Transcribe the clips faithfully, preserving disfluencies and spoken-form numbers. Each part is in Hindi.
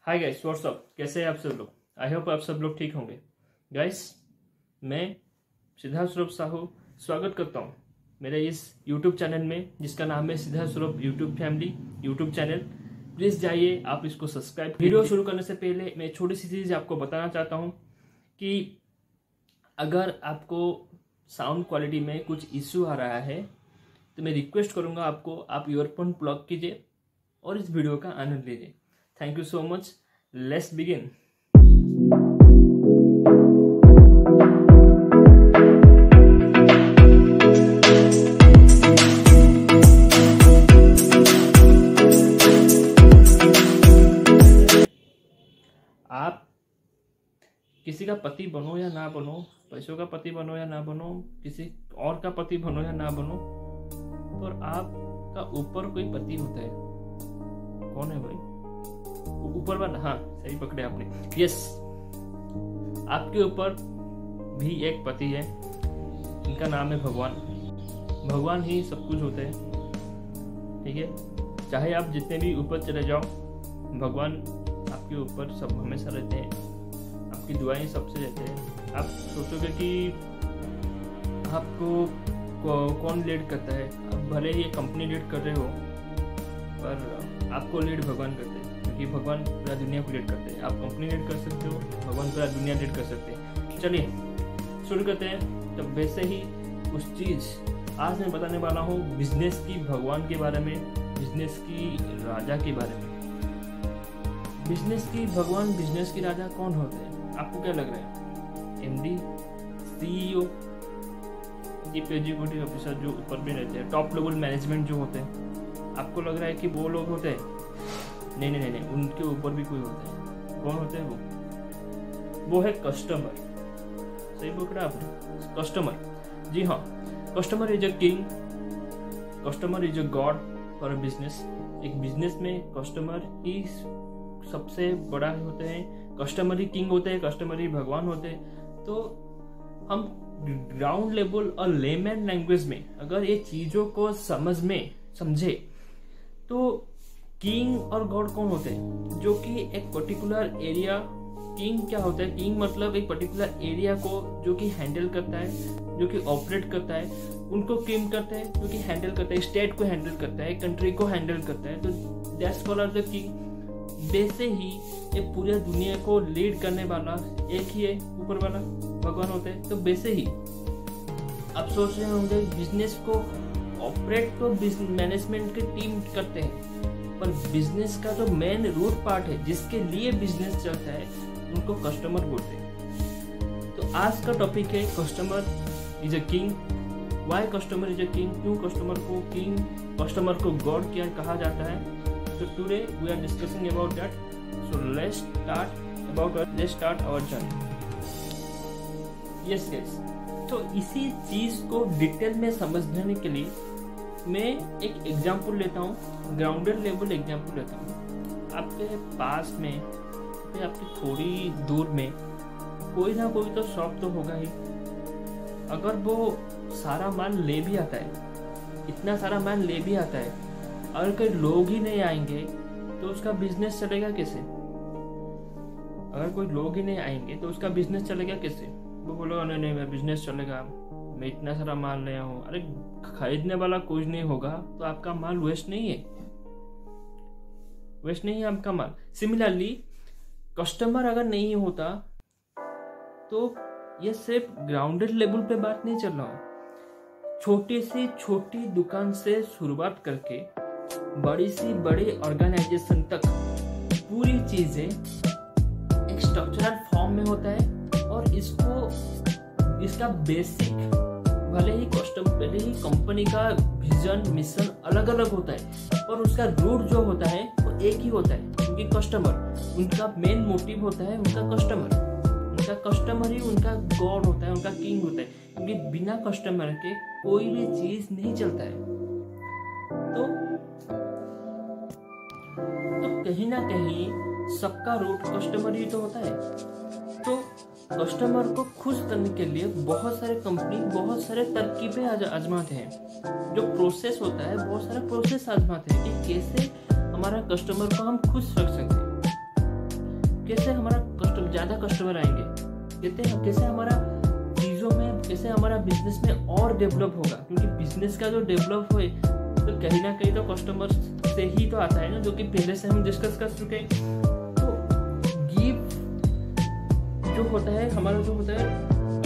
Hi guys, what's up. कैसे हैं आप सब लोग? आई होप आप सब लोग ठीक होंगे। गाइस, मैं सिद्धार्थ स्वरूप साहू स्वागत करता हूं मेरे इस यूट्यूब चैनल में, जिसका नाम है Siddharth Swaroop YouTube family YouTube channel. Please जाइए, आप इसको सब्सक्राइब। वीडियो शुरू करने से पहले मैं छोटी सी चीज आपको बताना चाहता हूं कि अगर आपको साउंड क्वालिटी में कुछ इश्यू आ रहा है तो मैं रिक्वेस्ट करूंगा आपको, आप ईयरफोन प्लग कीजिए और इस वीडियो का आनंद लीजिए। Thank you so much. Let's begin. आप किसी का पति बनो या ना बनो, पैसों का पति बनो या ना बनो, किसी और का पति बनो या ना बनो, पर आपका ऊपर कोई पति होता है। कौन है भाई? ऊपर वाला। हाँ, सही पकड़े आपने। यस, आपके ऊपर भी एक पति है, इनका नाम है भगवान। भगवान ही सब कुछ होते हैं, ठीक है। चाहे आप जितने भी ऊपर चले जाओ, भगवान आपके ऊपर सब हमेशा रहते हैं, आपकी दुआएं सबसे रहते हैं। आप सोचोगे कि आपको कौन लीड करता है, आप भले ही कंपनी लीड कर रहे हो, पर आपको लीड भगवान करते हैं, क्योंकि भगवान पूरा दुनिया को लीड करते हैं। आप कंपनी लीड कर सकते हो, भगवान पूरा दुनिया लीड कर सकते हैं। चलिए शुरू करते हैं। तो वैसे ही उस चीज आज मैं बताने वाला हूँ बिजनेस की भगवान के बारे में, बिजनेस की राजा के बारे में। बिजनेस की भगवान, बिजनेस की राजा कौन होते हैं? आपको क्या लग रहा है? MD, CEO, chief executive officer जो ऊपर भी रहते हैं, टॉप लेवल मैनेजमेंट जो होते हैं, आपको लग रहा है कि वो लोग होते हैं? नहीं नहीं नहीं, उनके ऊपर भी कोई होता है। कौन होते हैं वो? वो है कस्टमर। सही पकड़ा आपने, कस्टमर। जी हाँ, customer is a king, customer is a god for a business. एक बिजनेस में कस्टमर ही सबसे बड़ा होते हैं, कस्टमर ही किंग होते हैं, कस्टमर ही भगवान होते हैं। तो हम ग्राउंड लेवल और लेमैन लैंग्वेज में अगर ये चीजों को समझ में समझे तो किंग और गॉड कौन होते हैं? जो कि एक पर्टिकुलर एरिया, किंग क्या होता है? किंग मतलब एक पर्टिकुलर एरिया को जो कि हैंडल करता है, जो कि ऑपरेट करता है, उनको किंग करता है, जो कि हैंडल करता है, स्टेट को हैंडल करता है, कंट्री को हैंडल करता है। तो दैट्स कॉल्ड द किंग। वैसे ही ये पूरी दुनिया को लीड करने वाला एक ही है, ऊपर वाला भगवान होते हैं। तो वैसे ही आप सोच रहे होंगे बिजनेस को ऑपरेट तो मैनेजमेंट की टीम करते हैं, पर बिजनेस का जो मेन रूट पार्ट है, जिसके लिए बिजनेस चलता है, उनको कस्टमर बोलते हैं। तो आज का टॉपिक है customer is a king. Why customer is a king? क्यों कस्टमर को किंग, कस्टमर को गॉड क्या कहा जाता है? तो today we are discussing about that. So let's start about let's start our journey. Yes guys, तो इसी चीज को डिटेल में समझने के लिए मैं एक एग्जाम्पल लेता हूँ, ग्राउंडेड लेवल एग्जाम्पल लेता हूँ। आपके पास में या आपकी थोड़ी दूर में कोई ना कोई तो शॉप तो होगा ही। अगर वो सारा माल ले भी आता है, इतना सारा माल ले भी आता है, अगर कोई लोग ही नहीं आएंगे तो उसका बिजनेस चलेगा कैसे? अगर कोई लोग ही नहीं आएंगे तो उसका बिजनेस चलेगा कैसे? वो बोलेगा नहीं नहीं, मेरा बिजनेस चलेगा, मैं इतना सारा माल लाया हूँ। अरे खरीदने वाला कुछ नहीं होगा तो आपका माल वेस्ट नहीं है, वेस्ट नहीं है आपका माल। सिमिलरली कस्टमर अगर नहीं होता तो ये सिर्फ ग्राउंडेड लेवल पे बात नहीं चल रहा हूँ। छोटी सी छोटी दुकान से शुरुआत करके बड़ी सी बड़ी ऑर्गेनाइजेशन तक पूरी चीजें एक स्ट्रक्चरल फॉर्म में होता है, और इसको इसका बेसिक भले ही कस्टमर भले ही कंपनी का विजन मिशन अलग अलग होता है, पर उसका रूट जो होता है वो एक ही होता है, क्योंकि कस्टमर उनका मेन मोटिव होता है। उनका कस्टमर उनका कस्टमर ही उनका गॉड होता है, उनका किंग होता है, क्योंकि बिना कस्टमर के कोई भी चीज नहीं चलता है। तो तो कहीं ना कहीं सबका रूट कस्टमर ही तो होता है। तो कस्टमर को खुश करने के लिए बहुत सारे कंपनी बहुत सारे तरकीबें आजमाते हैं। जो प्रोसेस होता है बहुत सारा प्रोसेस आजमाते हैं कि कैसे हमारा कस्टमर को हम खुश रख सकते हैं। कैसे हमारा कस्टमर ज़्यादा कस्टमर आएंगे, कहते हैं कैसे हमारा चीज़ों में, कैसे हमारा बिजनेस में और डेवलप होगा, क्योंकि बिजनेस का जो डेवलप होए तो कहीं ना कहीं तो कस्टमर से ही तो आता है ना, जो कि पहले से हम डिस्कस कर चुके हैं। तो गिव जो होता है हमारा जो होता है,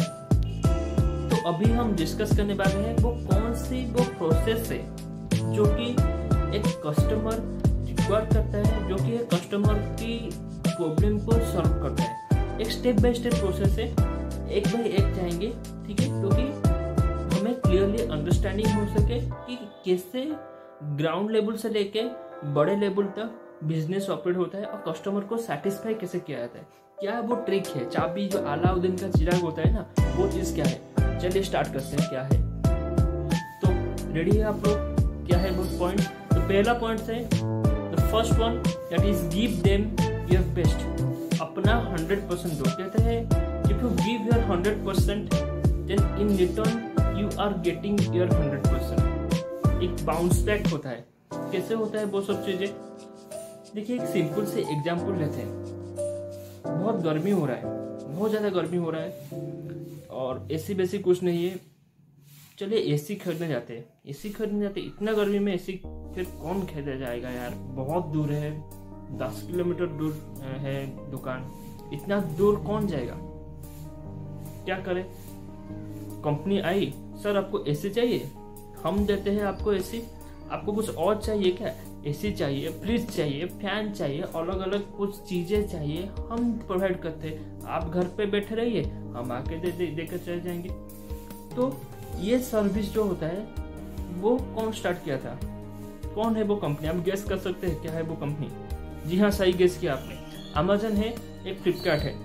तो अभी हम डिस्कस करने वाले हैं वो कौन सी वो प्रोसेस है जो कि एक कस्टमर रिक्वायर करता है, जो कि एक कस्टमर की प्रॉब्लम को सॉल्व करता है। एक स्टेप बाय स्टेप प्रोसेस है, एक बाय एक जाएंगे, ठीक है, क्योंकि तो हमें क्लियरली अंडरस्टैंडिंग हो सके कि कैसे ग्राउंड लेवल से लेके बड़े लेवल तक बिजनेस ऑपरेट होता है और कस्टमर को सेटिस्फाई कैसे किया जाता है। क्या वो ट्रिक है, चाबी जो अलाउद्दीन का चिराग होता है ना, वो चीज़ क्या है। चलिए स्टार्ट करते हैं क्या है। तो रेडी है आप लोग, क्या है वो पॉइंट। तो पहला पॉइंट है the first one that is give them your best. अपना हंड्रेड परसेंट दो। कहते हैं if you give your hundred percent then in return you are getting your hundred percent. एक बाउंस बैक होता है। कैसे होता है वो सब चीजें, देखिए एक सिंपल से एग्जाम्पल लेते हैं। बहुत गर्मी हो रहा है, बहुत ज़्यादा गर्मी हो रहा है और एसी बेसी कुछ नहीं है। चलिए एसी खरीदने जाते हैं, एसी खरीदने जाते हैं। इतना गर्मी में एसी फिर कौन खरीदा जाएगा यार, बहुत दूर है, दस किलोमीटर दूर है दुकान, इतना दूर कौन जाएगा। क्या करे, कंपनी आई, सर आपको एसी चाहिए, हम देते हैं आपको एसी। आपको कुछ और चाहिए क्या, एसी चाहिए, फ्रिज चाहिए, फैन चाहिए, अलग अलग कुछ चीजें चाहिए, हम प्रोवाइड करते हैं। आप घर पे बैठे रहिए, हम आके दे दे देकर चले जाएंगे। तो ये सर्विस जो होता है वो कौन स्टार्ट किया था, कौन है वो कंपनी, आप गेस कर सकते हैं क्या है वो कंपनी। जी हाँ, सही गेस किया आपने। अमेजन है, एक फ्लिपकार्ट है,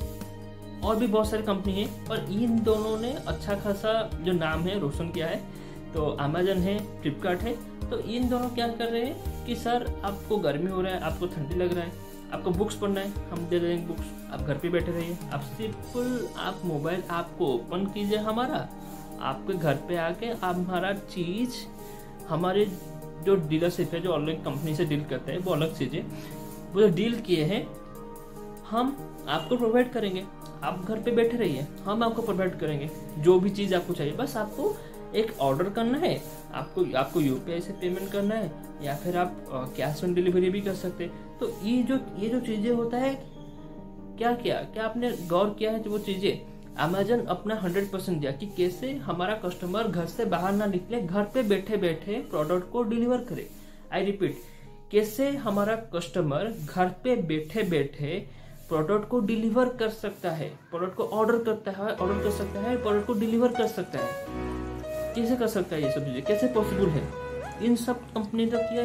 और भी बहुत सारी कंपनी है, पर इन दोनों ने अच्छा खासा जो नाम है रोशन किया है। तो अमेजन है, फ्लिपकार्ट है। तो इन दोनों क्या कर रहे हैं कि सर आपको गर्मी हो रहा है, आपको ठंडी लग रहा है, आपको बुक्स पढ़ना है, हम दे देंगे बुक्स, आप घर पे बैठे रहिए। आप सिंपल आप मोबाइल आपको ओपन कीजिए हमारा, आपके घर पे आके आप हमारा चीज, हमारे जो डीलरशिप है जो अलग कंपनी से डील करते हैं वो अलग चीज़ है, वो जो डील किए हैं हम आपको प्रोवाइड करेंगे। आप घर पे बैठे रहिए, हम आपको प्रोवाइड करेंगे जो भी चीज़ आपको चाहिए। बस आपको एक ऑर्डर करना है, आपको आपको यूपीआई से पेमेंट करना है, या फिर आप कैश ऑन डिलीवरी भी कर सकते हैं। तो ये जो ये जो चीज़ें होता है, क्या क्या क्या आपने गौर किया है जो वो चीज़ें अमेजन अपना हंड्रेड परसेंट दिया कि कैसे हमारा कस्टमर घर से बाहर ना निकले, घर पे बैठे बैठे प्रोडक्ट को डिलीवर करे। आई रिपीट, कैसे हमारा कस्टमर घर पे बैठे बैठे प्रोडक्ट को डिलीवर कर सकता है, प्रोडक्ट को ऑर्डर करता है, ऑर्डर कर सकता है, प्रोडक्ट को डिलीवर कर सकता है। कैसे कर सकता है ये सब चीजें, कैसे पॉसिबल है, इन सब कंपनी ने किया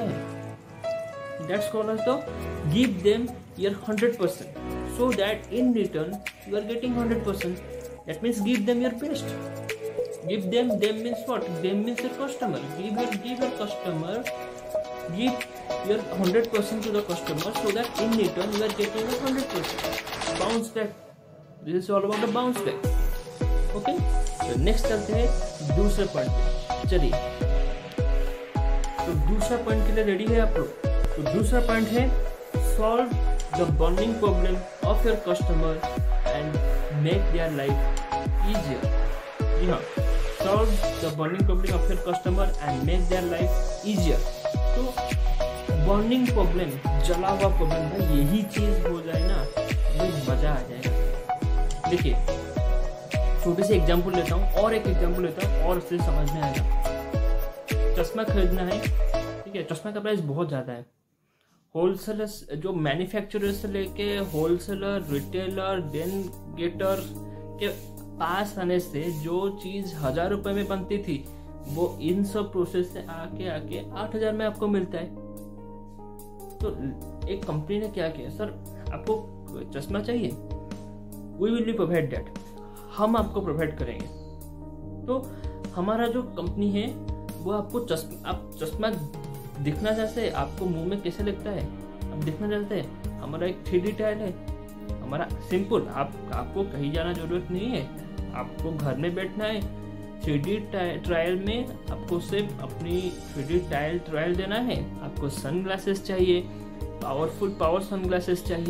है। That's called as the give them your hundred percent so that in return you are getting one hundred percent. That means give them your best. Give them, them means what? Them means your customer. Give your, give your customer, give your one hundred percent to the customer so that in return you are getting a one hundred percent. Bounce back. This is all about the bounce back. Okay? तो नेक्स्ट चलते हैं दूसरे पॉइंट पे। चलिए, तो दूसरा पॉइंट के लिए रेडी है आप लोग। तो दूसरा पॉइंट है solve the burning problem of your customer and make their life easier. जी हाँ, solve the burning problem of your customer and make their life easier. तो burning problem, जला हुआ प्रॉब्लम भाई, यही चीज हो जाए ना तो मजा आ जाएगा। देखिए छोटी सी एग्जांपल लेता हूँ और एक एग्जांपल लेता हूँ और इससे समझ में आएगा। चश्मा खरीदना है, ठीक है, चश्मा का प्राइस बहुत ज़्यादा है। होलसेलर्स जो मैन्युफैक्चरर से लेके होलसेलर, रिटेलर, देन गेटर के पास आने से जो चीज़ हजार रुपए में बनती थी वो इन सब प्रोसेस से आके आके आठ हजार में आपको मिलता है। तो एक कंपनी ने क्या किया, सर आपको चश्मा चाहिए, we will be provide that, हम आपको प्रोवाइड करेंगे। तो हमारा जो कंपनी है वो आपको चश्मा, आप चश्मा दिखना जैसे आपको मुंह में कैसे लगता है, अब दिखना चाहते हैं, हमारा एक थ्री डी टाइल है, हमारा सिंपल, आप आपको कहीं जाना जरूरत नहीं है, आपको घर में बैठना है। थ्री डी ट्रायल में आपको सिर्फ अपनी थ्री डी टाइल ट्रायल देना है। आपको सन ग्लासेस चाहिए, पावरफुल पावर सन ग्लासेस चाहिए,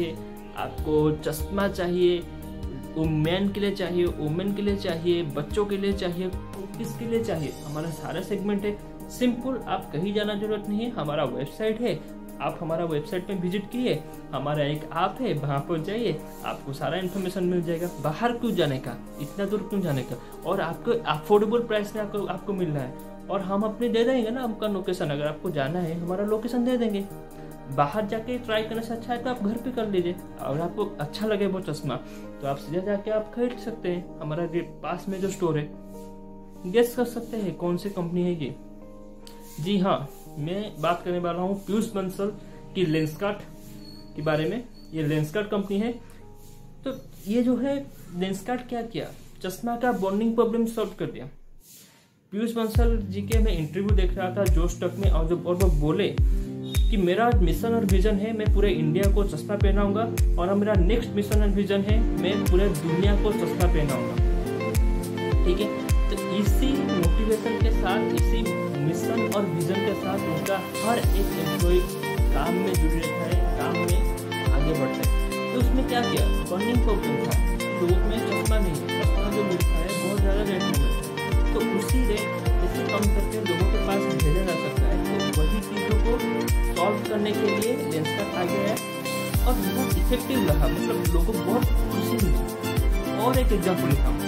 आपको चश्मा चाहिए, वुमेन के लिए चाहिए, वुमेन के लिए चाहिए, बच्चों के लिए चाहिए, किसके लिए चाहिए, हमारा सारा सेगमेंट है। सिंपल, आप कहीं जाना जरूरत नहीं है, हमारा वेबसाइट है, आप हमारा वेबसाइट पे विजिट कीजिए, हमारा एक ऐप है, वहाँ पर जाइए, आपको सारा इन्फॉर्मेशन मिल जाएगा। बाहर क्यों जाने का, इतना दूर क्यों जाने का, और आपको अफोर्डेबल प्राइस में आपको आपको मिल रहा है, और हम अपने दे देंगे ना आपका लोकेशन, अगर आपको जाना है हमारा लोकेशन दे देंगे। बाहर जाके ट्राई करने से अच्छा है तो आप घर पे कर लीजिए, और आपको अच्छा लगे वो चश्मा तो आप सीधा जाके आप खरीद सकते हैं, हमारा पास में जो स्टोर है। गेस कर सकते हैं कौन सी कंपनी है ये? जी हाँ, मैं बात करने वाला हूँ पीयूष बंसल की लेंसकार्ट के बारे में। ये लेंसकार्ट कंपनी है। तो ये जो है लेंसकार्ट क्या किया, चश्मा का बॉन्डिंग प्रॉब्लम सॉल्व कर दिया। पीयूष बंसल जी के मैं इंटरव्यू देख रहा था जोश टॉक में, और जब और वो बोले कि मेरा मिशन और विजन है मैं पूरे इंडिया को चश्मा पहनाऊंगा, और मेरा नेक्स्ट मिशन और विजन है मैं पूरे दुनिया को चश्मा पहनाऊंगा। ठीक है, तो इसी मोटिवेशन के साथ, इसी मिशन और विजन के साथ उनका हर एक एम्प्लॉय काम में जुड़े रहता है, काम में आगे बढ़ता है। तो उसमें क्या किया, बॉन्डिंग प्रॉब्लम था, लोगों में चश्मा नहीं, चश्मा जो मिलता है बहुत ज़्यादा रेट में मिलता है, तो उसी रेट इसे कम करके लोगों के पास भेजा जा सकता है। तो वही चीज़ों को सॉल्व करने के लिए लेंसकार्ट आ गया है, और बहुत इफेक्टिव रहा, मतलब लोगों को बहुत खुशी मिली। और एक एग्जाम्पल लिखा हूँ,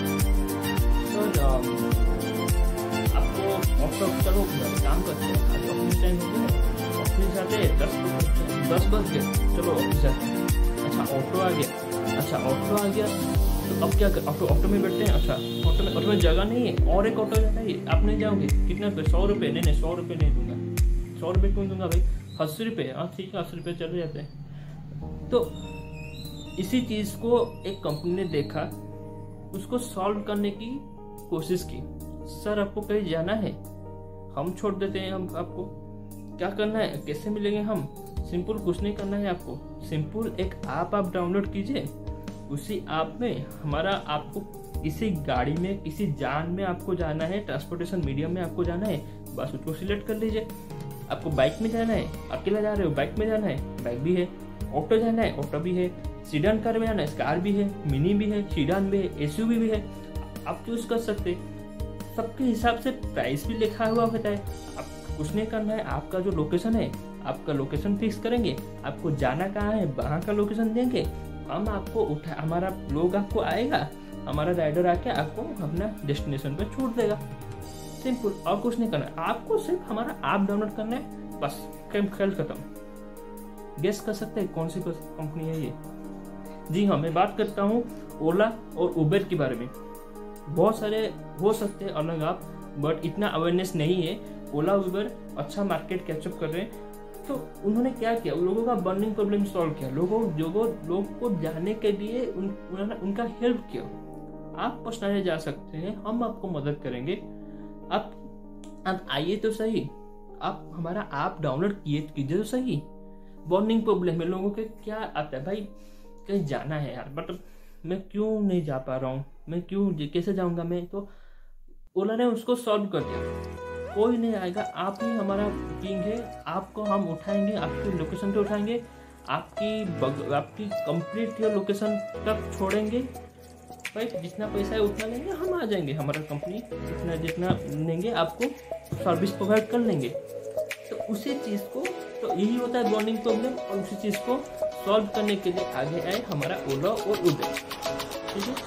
आपको ऑफिस चलो काम करते हैं, आज ऑफिस टाइम हो गया, ऑफिस जाते हैं दस दस बज गए, चलो ऑफिस जाते हैं। अच्छा ऑटो आ गया, अच्छा ऑटो आ गया तो अब क्या कर, ऑटो ऑटो में बैठते हैं। अच्छा ऑटो में ऑटो में जगह नहीं है, और एक ऑटो जाता है, आप नहीं जाओगे, कितना रुपये, सौ रुपये? नहीं नहीं सौ रुपये नहीं दूंगा, सौ रुपये क्यों दूंगा भाई, अस्सी रुपये, हाँ ठीक है अस्सी रुपये चले जाते हैं। तो इसी चीज़ को एक कंपनी ने देखा, उसको सॉल्व करने की कोशिश की। सर आपको कहीं जाना है, हम छोड़ देते हैं, हम आपको क्या करना है, कैसे मिलेंगे हम? सिंपल, कुछ नहीं करना है आपको, सिंपल एक ऐप आप डाउनलोड कीजिए, उसी ऐप में हमारा आपको इसी गाड़ी में किसी जान में आपको जाना है, ट्रांसपोर्टेशन मीडियम में आपको जाना है, बस उसको सिलेक्ट कर लीजिए। आपको बाइक में जाना है, अकेला जा रहे हो, बाइक में जाना है, बाइक भी है, ऑटो जाना है, ऑटो भी है, सीडान कार में जाना है, कार भी है, मिनी भी है, सीडान भी है, एसयूवी भी है, आप चूज कर सकते। सबके हिसाब से प्राइस भी लिखा हुआ होता है। आप कुछ नहीं करना है, आपका जो लोकेशन है, आपका लोकेशन फिक्स करेंगे, आपको जाना कहाँ है वहाँ का लोकेशन देंगे, हम आपको उठा, हमारा लोग आपको आएगा, हमारा राइडर आके आपको अपना डेस्टिनेशन पे छोड़ देगा। सिंपल, और कुछ नहीं करना है, आपको सिर्फ हमारा ऐप डाउनलोड करना है, बस खेल खत्म। गेस कर सकते हैं कौन सी कंपनी है ये? जी हाँ, मैं बात करता हूँ ओला और उबेर के बारे में। बहुत सारे हो सकते हैं अलग आप, बट इतना अवेयरनेस नहीं है। ओला उबर अच्छा मार्केट कैचअप कर रहे हैं, तो उन्होंने क्या किया, उन लोगों का बर्निंग प्रॉब्लम सॉल्व किया, लोगों जो लोग को जाने के लिए उन, उन्होंने उनका हेल्प किया। आप पर्सनली जा सकते हैं, हम आपको मदद करेंगे। आप आप आइए तो सही, आप हमारा ऐप डाउनलोड किए कीजिए तो सही। बर्निंग प्रॉब्लम है लोगों के, क्या आता है भाई, कहीं जाना है यार, बट मैं क्यों नहीं जा पा रहा हूँ, मैं क्यों कैसे जाऊंगा मैं? तो ओला ने उसको सॉल्व कर दिया, कोई नहीं आएगा, आप ही हमारा किंग है, आपको हम उठाएंगे, आपकी लोकेशन पे उठाएंगे, आपकी बग, आपकी कंप्लीट लोकेशन तक छोड़ेंगे भाई, जितना पैसा है उतना लेंगे, हम आ जाएंगे, हमारा कंपनी जितना जितना लेंगे आपको सर्विस प्रोवाइड कर लेंगे। तो उसी चीज़ को, तो यही होता है बॉन्डिंग प्रॉब्लम, और उसी चीज़ को सॉल्व करने के लिए आगे आए हमारा ओला और उबेर। ठीक है,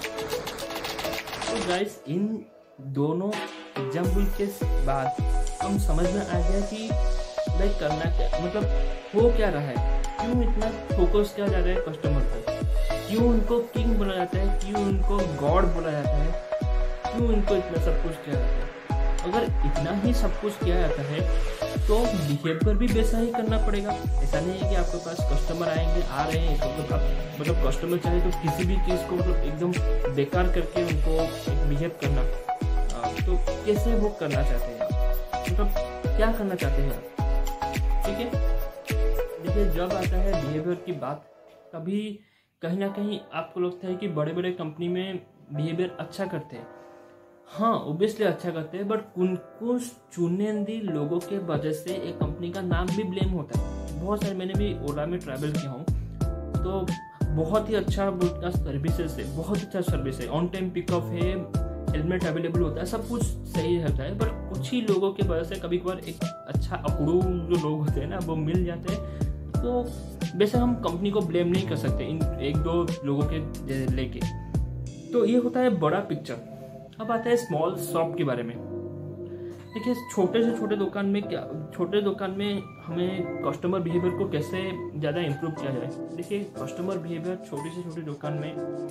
तो गाइस इन दोनों एग्जाम्पल के बाद हम समझ में आ गया कि भाई करना क्या, मतलब हो क्या रहा है, क्यों इतना फोकस किया जा रहा है कस्टमर को, क्यों उनको किंग बोला जाता है, क्यों उनको गॉड बोला जाता है, क्यों उनको इतना सब कुछ किया जाता है। अगर इतना ही सब कुछ किया जाता है तो बिहेवियर भी वैसा ही करना पड़ेगा। ऐसा नहीं है कि आपके पास कस्टमर आएंगे, आ रहे हैं तो मतलब आप मतलब कस्टमर चाहे तो किसी भी चीज़ को मतलब एकदम बेकार करके उनको बिहेव करना, तो कैसे वो करना चाहते हैं आप, मतलब क्या करना चाहते हैं आप? ठीक है, देखिए जब आता है बिहेवियर की बात, कभी कहीं ना कहीं आपको लगता है कि बड़े बड़े कंपनी में बिहेवियर अच्छा करते हैं, हाँ ओब्वियसली अच्छा करते हैं, बट कुछ चुनिंदा लोगों के वजह से एक कंपनी का नाम भी ब्लेम होता है। बहुत सारे, मैंने भी ओला में ट्रैवल किया हूँ, तो बहुत ही अच्छा बोलता सर्विसेज है, बहुत अच्छा सर्विस है, ऑन टाइम पिकअप है, हेलमेट अवेलेबल होता है, सब कुछ सही रहता है। पर कुछ ही लोगों की वजह से कभी कभार एक अच्छा अकड़ू जो लोग होते हैं ना वो मिल जाते हैं। तो वैसे हम कंपनी को ब्लेम नहीं कर सकते इन एक दो लोगों के लेके। तो ये होता है बड़ा पिक्चर। अब आता है स्मॉल शॉप के बारे में। देखिए छोटे से छोटे दुकान में क्या छोटे दुकान में हमें कस्टमर बिहेवियर को कैसे ज़्यादा इम्प्रूव किया जाए। देखिए कस्टमर बिहेवियर छोटी से छोटी दुकान में,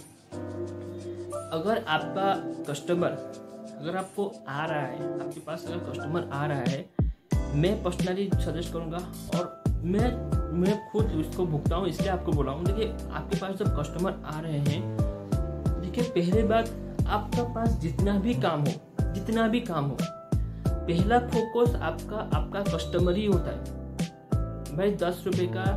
अगर आपका कस्टमर अगर आपको आ रहा है, आपके पास अगर कस्टमर आ रहा है, मैं पर्सनली सजेस्ट करूँगा और मैं मैं खुद उसको भुगता हूँ इसलिए आपको बोला हूँ। देखिए आपके पास जब कस्टमर आ रहे हैं, देखिए पहले बात आपका पास जितना भी काम हो जितना भी काम हो पहला फोकस आपका आपका कस्टमर ही होता है। भाई दस रुपए का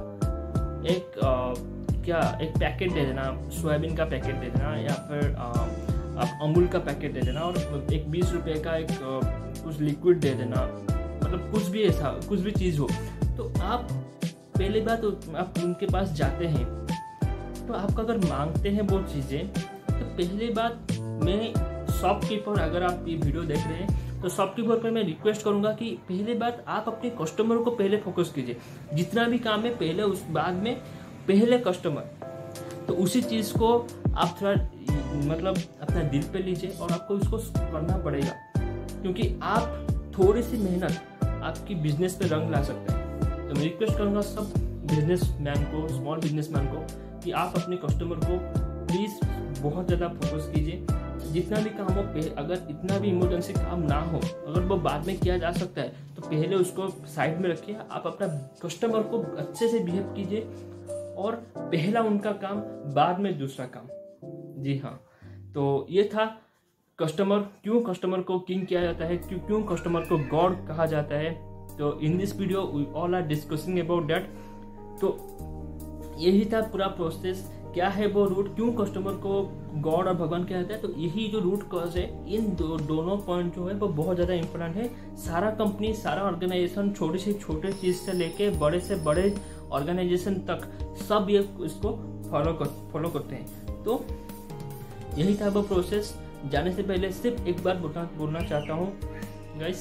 एक आ, क्या एक पैकेट दे देना, सोयाबीन का पैकेट दे देना, या फिर आ, आप अमूल का पैकेट दे देना, और एक बीस रुपए का एक आ, कुछ लिक्विड दे देना, मतलब कुछ भी ऐसा कुछ भी चीज़ हो। तो आप पहली बात आप उनके पास जाते हैं, तो आपका अगर मांगते हैं वो चीज़ें, तो पहली बात मैं शॉपकीपर, अगर आप ये वीडियो देख रहे हैं तो शॉपकीपर पर मैं रिक्वेस्ट करूंगा कि पहले बात आप अपने कस्टमर को पहले फोकस कीजिए। जितना भी काम है पहले, उस बाद में पहले कस्टमर। तो उसी चीज़ को आप थोड़ा मतलब अपना दिल पे लीजिए और आपको उसको करना पड़ेगा, क्योंकि आप थोड़ी सी मेहनत आपकी बिजनेस पे रंग ला सकते हैं। तो मैं रिक्वेस्ट करूंगा सब बिजनेस मैन को, स्मॉल बिजनेस मैन को, कि आप अपने कस्टमर को प्लीज़ बहुत ज़्यादा फोकस कीजिए। जितना भी काम हो, अगर इतना भी इमरजेंसी काम ना हो, अगर वो बाद में किया जा सकता है, तो पहले उसको साइड में रखिए। आप अपना कस्टमर को अच्छे से बिहेव कीजिए और पहला उनका काम, बाद में दूसरा काम। जी हाँ, तो ये था कस्टमर, क्यों कस्टमर को किंग किया जाता है, क्यों क्यों कस्टमर को गॉड कहा जाता है। तो in this video we all are discussing about that. तो यही था पूरा प्रोसेस, क्या है वो रूट, क्यों कस्टमर को गॉड और भगवान कहा जाता है। तो यही जो रूट कॉज है, इन दो दोनों पॉइंट जो है वो बहुत ज़्यादा इंपॉर्टेंट है। सारा कंपनी, सारा ऑर्गेनाइजेशन, छोटे से छोटे चीज़ से लेके बड़े से बड़े ऑर्गेनाइजेशन तक सब ये इसको फॉलो कर फॉलो करते हैं। तो यही था वो प्रोसेस। जाने से पहले सिर्फ एक बार बोलना बोलना चाहता हूँ गाइस,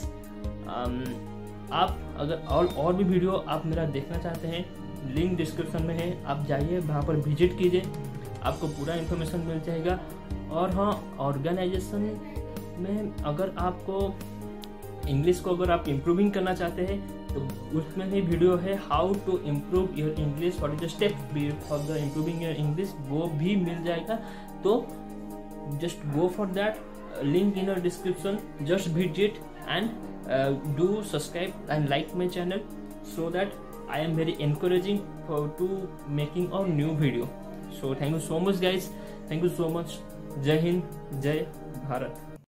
आप अगर और और भी वीडियो आप मेरा देखना चाहते हैं, लिंक डिस्क्रिप्शन में है, आप जाइए वहाँ पर विजिट कीजिए, आपको पूरा इन्फॉर्मेशन मिल जाएगा। और हाँ, ऑर्गेनाइजेशन में अगर आपको इंग्लिश को अगर आप इम्प्रूविंग करना चाहते हैं, तो उसमें भी वीडियो है, how to improve your English, what is the step for the improving your English, वो भी मिल जाएगा। तो just go for that, uh, link in the description, just visit and uh, do subscribe and like my channel, so that I am very encouraging for to making a new video. So thank you so much guys, thank you so much. Jai Hind, Jai Bharat.